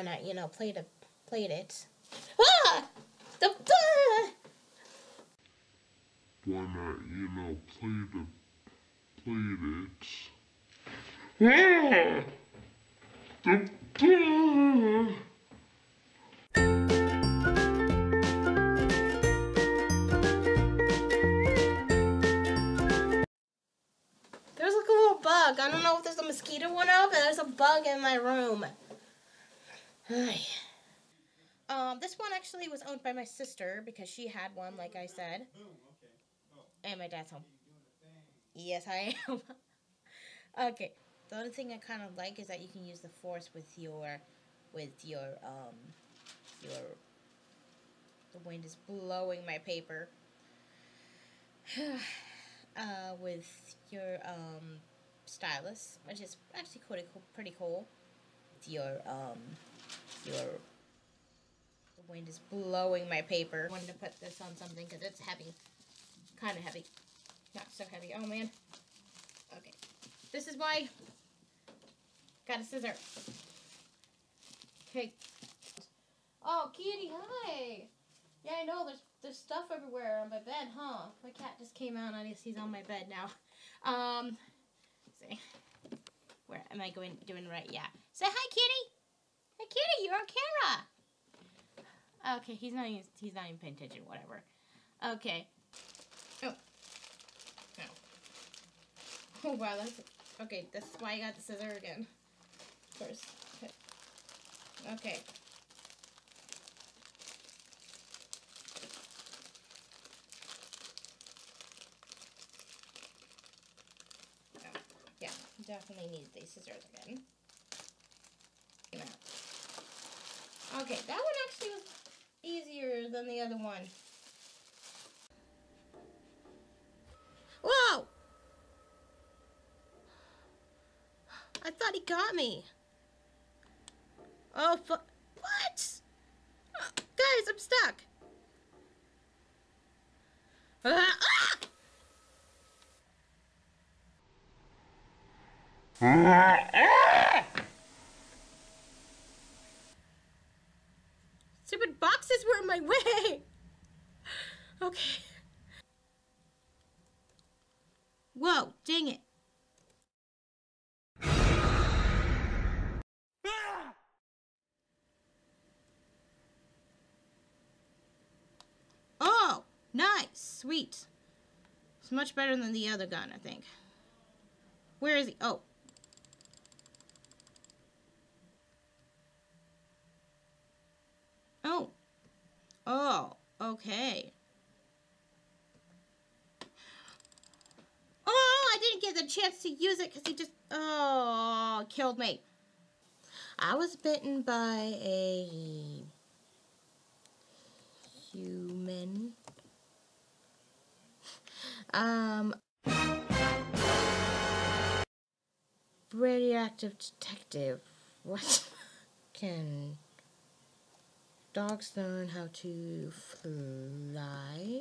why not, you know, plate it. Ah! Ah! Why not, you know, plate it. There's like a little bug. I don't know if there's a mosquito one out, but there's a bug in my room. This one actually was owned by my sister because she had one, like I said. And my dad's home. Yes, I am. Okay. The only thing I kind of like is that you can use the force with your the wind is blowing my paper. With your stylus, which is actually pretty cool. The wind is blowing my paper. I wanted to put this on something because it's heavy, kind of heavy, not so heavy. Oh man. Okay, this is why. Got a scissor. Okay. Oh, kitty, hi. Yeah, I know. There's stuff everywhere on my bed, huh? My cat just came out. I guess he's on my bed now. Let's see. Where am I doing right? Yeah. Say hi, kitty. Hey, kitty, you're on camera. Okay, he's not even paying attention. Whatever. Okay. Oh. No. Oh wow, that's okay. That's why I got the scissor again. First. Okay. Yeah, definitely need these scissors again. Okay, that one actually was easier than the other one. Whoa! I thought he got me. Oh, what? Guys, I'm stuck. Ah! Stupid boxes were in my way. Okay. Whoa, dang it. Oh, nice, sweet. It's much better than the other gun, I think. Where is he? Oh. Oh. Oh, okay. Oh, I didn't get the chance to use it because he just, killed me. I was bitten by a human. Radioactive detective. What? Can dogs learn how to fly?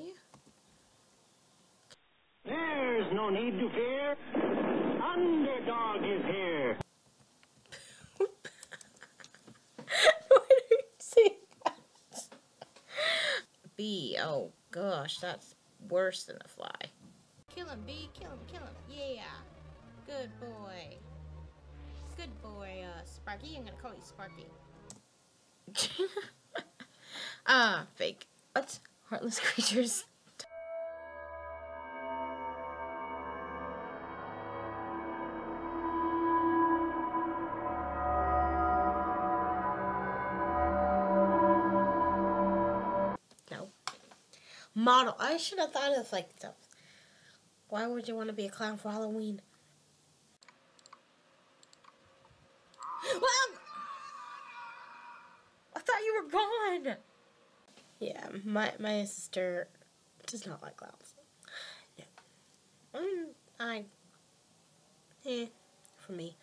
There's no need to fear. Underdog is here. Why do you say that? Bee. Oh gosh, that's worse than a fly. Kill him, Bee. Kill him. Kill him. Yeah. Good boy. Good boy, Sparky. I'm gonna call you Sparky. Fake. What? Heartless creatures. No. Model. I should have thought of like stuff. Why would you want to be a clown for Halloween? Well, I thought you were gone. Yeah, my sister does not like clowns. No. For me.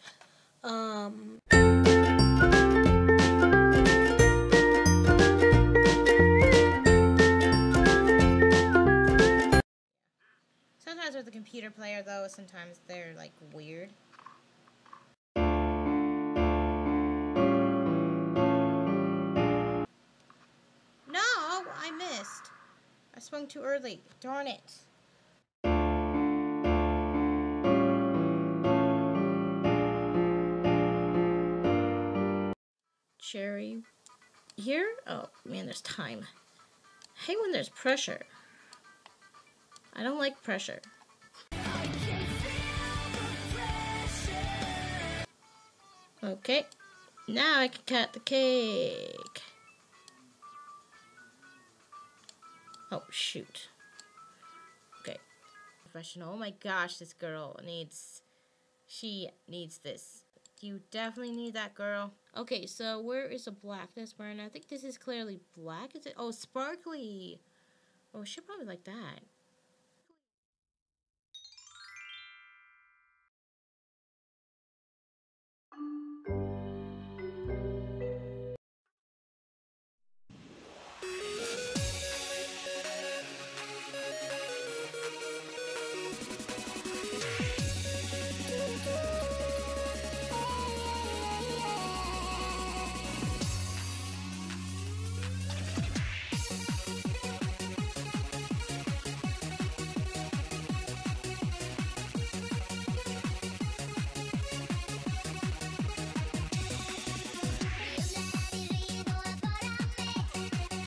Sometimes with the computer player though, sometimes they're like weird. swung too early. Darn it. Cherry. Here? Oh, man, there's time. I hate when there's pressure. I don't like pressure. Okay. Now I can cut the cake. Oh, shoot. Okay. Professional. Oh my gosh, this girl needs... She needs this. You definitely need that, girl. Okay, so where is the blackness burn? I think this is clearly black. Is it? Oh, sparkly. Oh, she probably like that.